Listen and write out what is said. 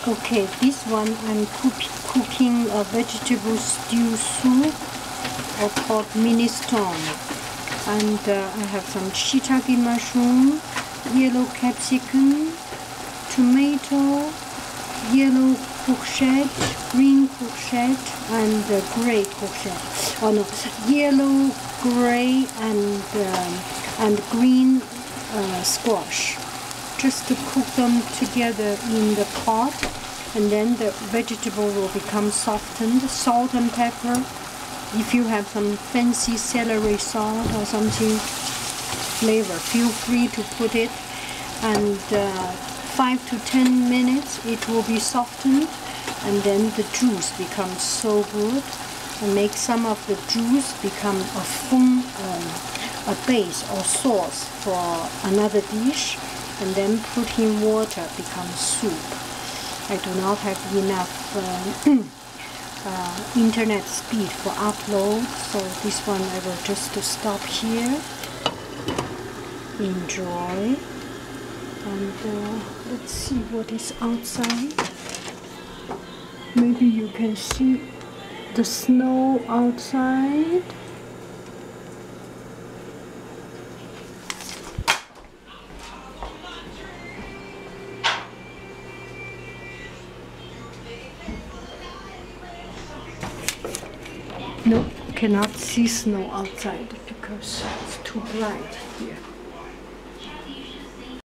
Okay, this one I'm cooking a vegetable stew soup called minestrone. And I have some shiitake mushroom, yellow capsicum, tomato, yellow courgette, green courgette, and gray courgette. Oh no, yellow, gray, and green squash. Just to cook them together in the pot, and then the vegetable will become softened. Salt and pepper. If you have some fancy celery salt or something flavor, feel free to put it. And 5 to 10 minutes it will be softened, and then the juice becomes so good, and make some of the juice become a base or sauce for another dish, and then put in water, becomes soup. I do not have enough internet speed for upload, so this one I will just stop here. Enjoy. And let's see what is outside. Maybe you can see the snow outside. No, cannot see snow outside because it's too bright here.